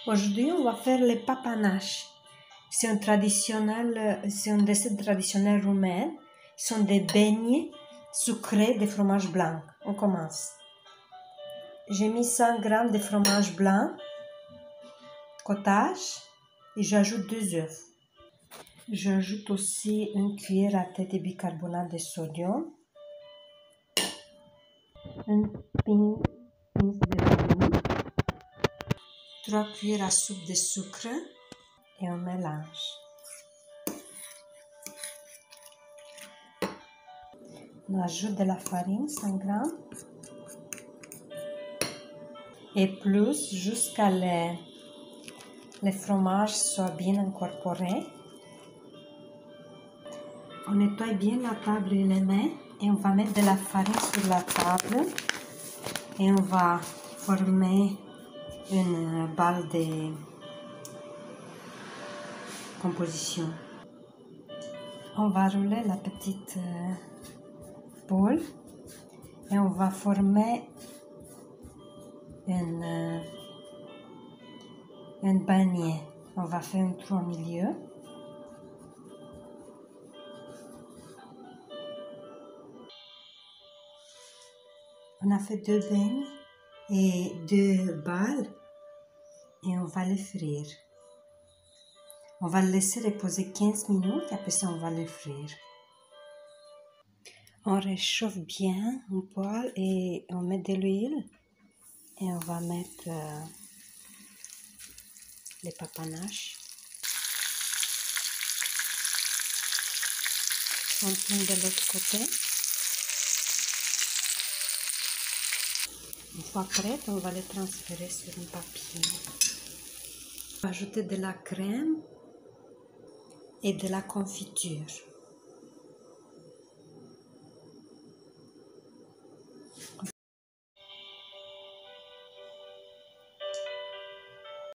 Aujourd'hui, on va faire les papanaches. C'est une recette traditionnelle roumaine. Ce sont des beignets sucrés de fromage blanc. On commence. J'ai mis 100 g de fromage blanc, cottage, et j'ajoute 2 œufs. J'ajoute aussi une cuillère à thé de bicarbonate de sodium, une pince de vanille, 3 cuillères à soupe de sucre et on mélange. On ajoute de la farine, 100 g, et plus jusqu'à le fromage soit bien incorporé. On nettoie bien la table et les mains et on va mettre de la farine sur la table et on va former une balle de composition. On va rouler la petite boule et on va former un beignet. On va faire un trou au milieu. On a fait 2 beignets et 2 balles et on va les frire. On va le laisser reposer 15 minutes et après ça on va le frire. On réchauffe bien un poêle et on met de l'huile et on va mettre les papanaches. On tourne de l'autre côté. Une fois prête, on va les transférer sur un papier. On va ajouter de la crème et de la confiture.